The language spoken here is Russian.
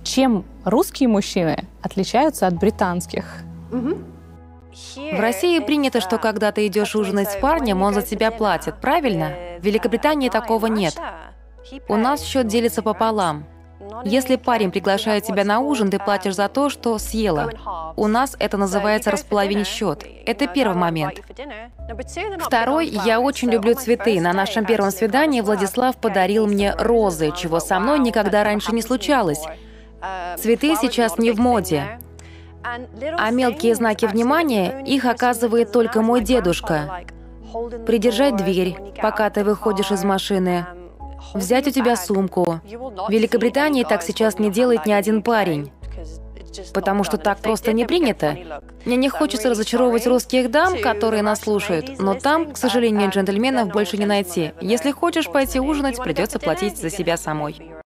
Чем русские мужчины отличаются от британских? В России принято, что когда ты идешь ужинать с парнем, он за тебя платит, правильно? В Великобритании такого нет. У нас счет делится пополам. Если парень приглашает тебя на ужин, ты платишь за то, что съела. У нас это называется располовинить счет. Это первый момент. Второй, я очень люблю цветы. На нашем первом свидании Владислав подарил мне розы, чего со мной никогда раньше не случалось. Цветы сейчас не в моде. А мелкие знаки внимания, их оказывает только мой дедушка. Придержать дверь, пока ты выходишь из машины. Взять у тебя сумку. В Великобритании так сейчас не делает ни один парень. Потому что так просто не принято. Мне не хочется разочаровывать русских дам, которые нас слушают, но там, к сожалению, джентльменов больше не найти. Если хочешь пойти ужинать, придется платить за себя самой.